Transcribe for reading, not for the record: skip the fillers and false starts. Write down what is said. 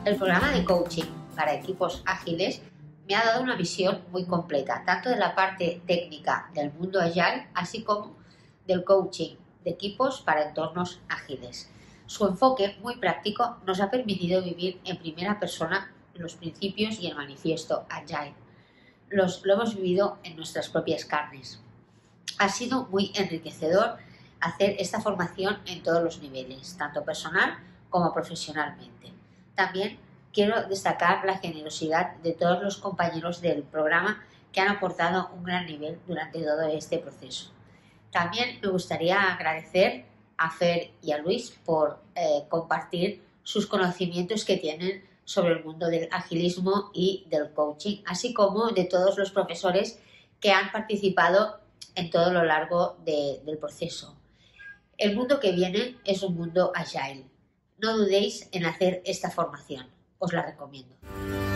El programa de coaching para equipos ágiles me ha dado una visión muy completa, tanto de la parte técnica del mundo Agile, así como del coaching de equipos para entornos ágiles. Su enfoque muy práctico nos ha permitido vivir en primera persona los principios y el manifiesto Agile. Lo hemos vivido en nuestras propias carnes. Ha sido muy enriquecedor hacer esta formación en todos los niveles, tanto personal como profesionalmente. También quiero destacar la generosidad de todos los compañeros del programa que han aportado un gran nivel durante todo este proceso. También me gustaría agradecer a Fer y a Luis por compartir sus conocimientos que tienen sobre el mundo del agilismo y del coaching, así como de todos los profesores que han participado en todo lo largo del proceso. El mundo que viene es un mundo agile. No dudéis en hacer esta formación, os la recomiendo.